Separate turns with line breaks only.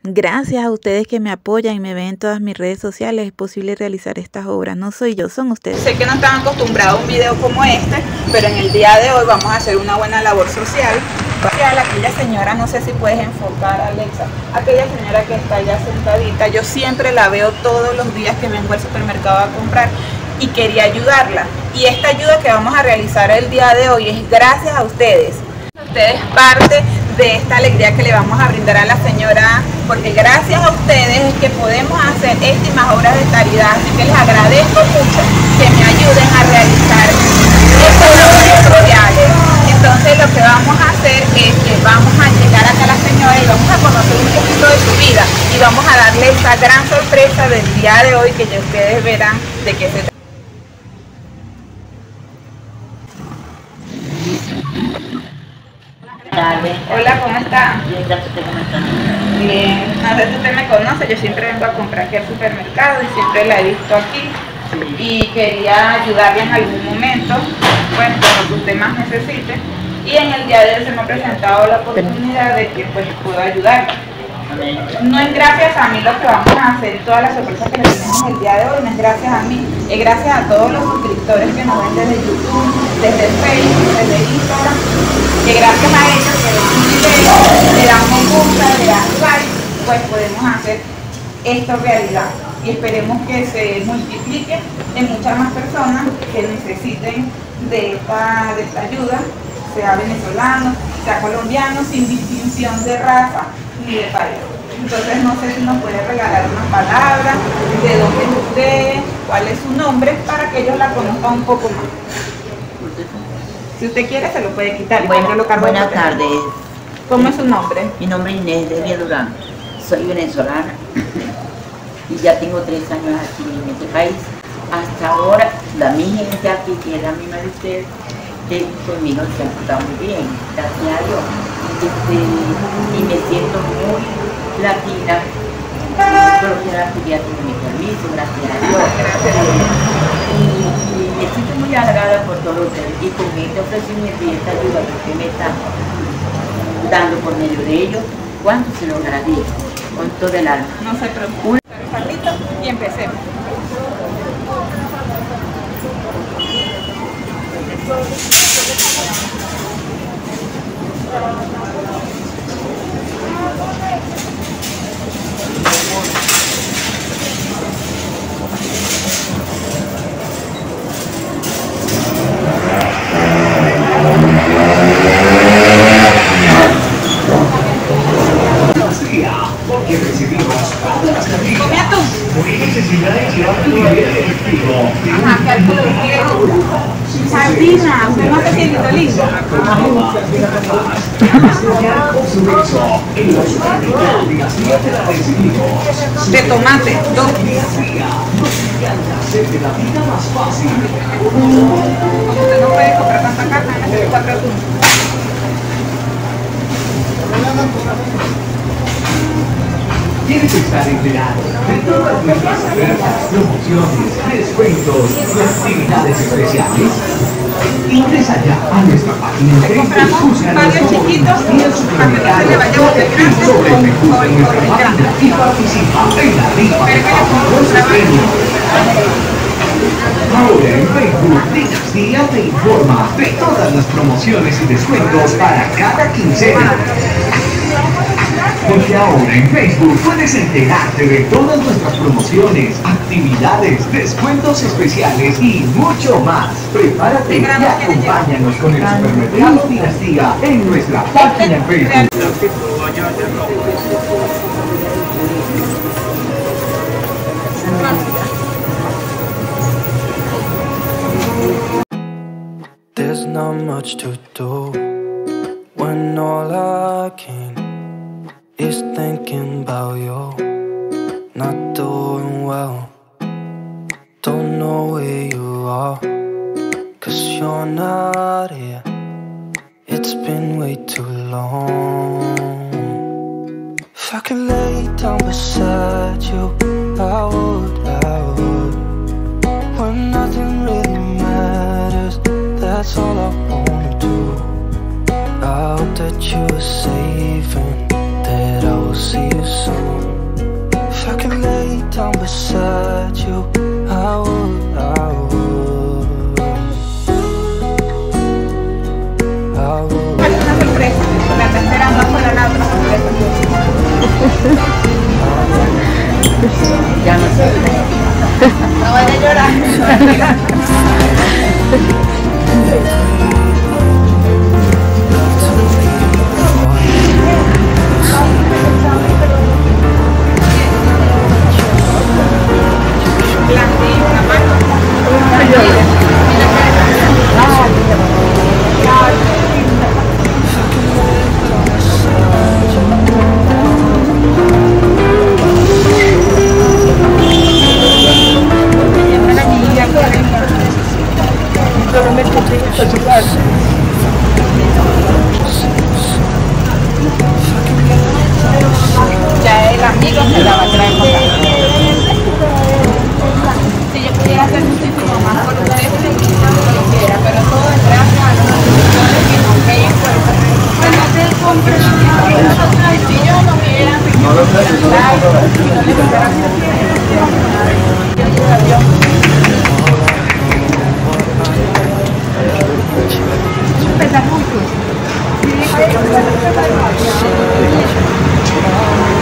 Gracias a ustedes que me apoyan y me ven en todas mis redes sociales es posible realizar estas obras. No soy yo, son ustedes.
Sé que no están acostumbrados a un video como este, pero en el día de hoy vamos a hacer una buena labor social. Aquella señora, no sé si puedes enfocar, Alexa, aquella señora que está allá sentadita, yo siempre la veo todos los días que vengo al supermercado a comprar y quería ayudarla. Y esta ayuda que vamos a realizar el día de hoy es gracias a ustedes. Ustedes parte de esta alegría que le vamos a brindar a la señora, porque gracias a ustedes es que podemos hacer estas y más obras de caridad. Así que les agradezco mucho que me ayuden a realizar estas labores sociales. Entonces lo que vamos a hacer es que vamos a llegar acá a la señora y vamos a conocer un poquito de su vida y vamos a darle esta gran sorpresa del día de hoy que ya ustedes verán de qué se trata. Hola, ¿cómo está?
Bien, gracias, ¿cómo está?
Bien, no sé si usted me conoce, yo siempre vengo a comprar aquí al supermercado y siempre la he visto aquí.
Sí.
Y quería ayudarle en algún momento, pues con lo que usted más necesite. Y en el día de hoy se me ha presentado la oportunidad de que pues puedo ayudarla.
Amén.
No es gracias a mí lo que vamos a hacer, todas las sorpresas que le tenemos el día de hoy, no es gracias a mí, es gracias a todos los suscriptores que nos ven desde YouTube, desde Facebook, desde Instagram, que gracias a ellos que ven un video, le dan me gusta, le dan like, pues podemos hacer esto realidad. Y esperemos que se multiplique en muchas más personas que necesiten de esta ayuda, sea venezolano, sea colombiano, sin distinción de raza ni de país. Entonces no sé si nos puede regalar unas palabras, de dónde es usted, cuál es su nombre, para que ellos la conozcan un poco más. Si usted quiere se lo puede quitar.
Bueno,
yo lo cargo.
buenas tardes.
¿Cómo es su nombre?
Mi nombre es Inés Delia Durán. Soy venezolana y ya tengo 3 años aquí en este país. Hasta ahora, mi gente aquí, que es la misma de ustedes, conmigo se ha portado muy bien, gracias a Dios. Y me siento muy latina, porque la actividad tiene mi permiso, gracias a Dios. Y me siento muy halagada por todo ustedes. Y con este ofrecimiento y esta ayuda que usted me está dando por medio de ellos, ¿cuánto se lo agradezco? Con todo el alma.
No se preocupe. Y empecemos.
Porque recibimos todas las tarjetas.
Come atún.
Por necesidad de llevar tu nivel efectivo.
Ajá, cálculo de quiero. Sardina, usted no se siente lindo.
Sellar con su beso. En los supermercados Dinastía te la recibimos.
De tomate, 2.
Dinastía nos encanta hacerte la vida más fácil.
Como usted no puede comprar tanta carne, necesita 4 atún.
¿Quieres estar enterado de todas nuestras ofertas, promociones, descuentos y actividades especiales? Ingresa ya a nuestra página en Facebook,
Compramos varios chiquitos para que no se le vaya a volver grande
sobre el recurso
o
en nuestra página y participa en la rifa de fabulosos premios. Ahora en Facebook, Dinastía te informa de todas las promociones y descuentos para cada quincena. Porque ahora en Facebook puedes enterarte de todas nuestras promociones, actividades, descuentos especiales y mucho más. Prepárate y acompáñanos con el supermercado Dinastía en nuestra página en Facebook.
There's not much to do when all I can is thinking about you. Not doing well, don't know where you are, 'cause you're not here. It's been way too long. If I could lay down beside you, I would. When nothing really matters, that's all I wanna do. I hope that you are safe and that I will see you soon. beside you, I would, I would, I would.
Una sorpresa, la tercera no fue la otra sorpresa.
Ya no sé.
No vaya a llorar. Ya el amigo se la va a traer para acá. Si yo pudiera hacer muchísimo más por ustedes, lo quisiera, pero todo es gracias a los asesores que nos ven por eso. Si yo no hubiera si no les hubiera empezar juntos.